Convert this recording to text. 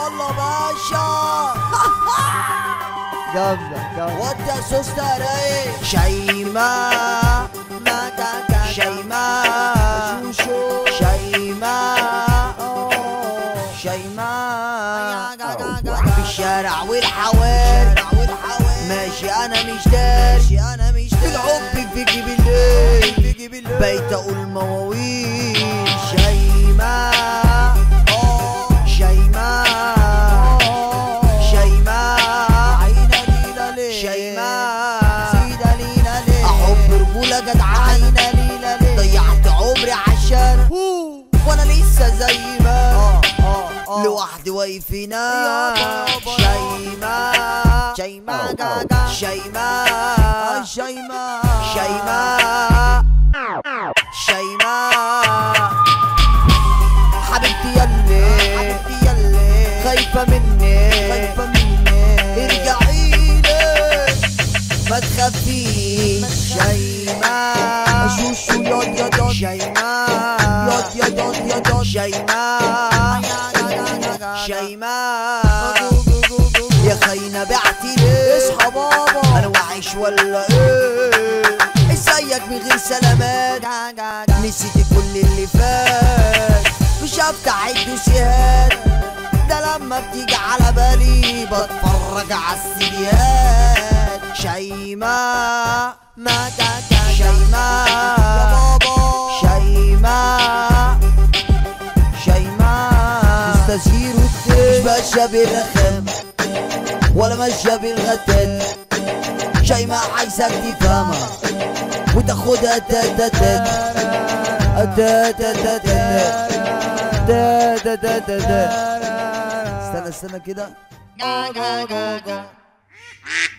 يلا باشا. جامدة جامدة. ودي يا سوسته رايق. شيماء شيماء شوشو شيماء شيماء في الشارع والحواري ماشي انا مش داري بالحب بيجي بالليل بيت اقول مواويل. شيماء شيماء شيماء عينا ليلة ليه شيماء سيدة ليلة ليه احب رجولة جدعة عينا ليلة ليه ضيعت عمري عشان وانا لسه زي ما لوحدي واقف هنا. شيماء شيماء شيماء شيماء شيماء شيماء حبيبتي يلي خايفة مني ارجعيلي ما تخافيش. شيماء شوشو ياض شيماء ياض شيماء شيماء يا خاينة بعتي ليه اصحى بابا انا وعايش ولا ايه ازيك من غير سلامات نسيتي كل اللي فات مش هفتح الدوسيات ده لما بتيجي على بالي بتفرج على السيديات. شيماء شيماء يا بابا شيماء شيماء تستثير مش ماشية بالرخام ولا ماشية بالغتات. شيماء عايزك تفهمها وتاخدها استنى كده.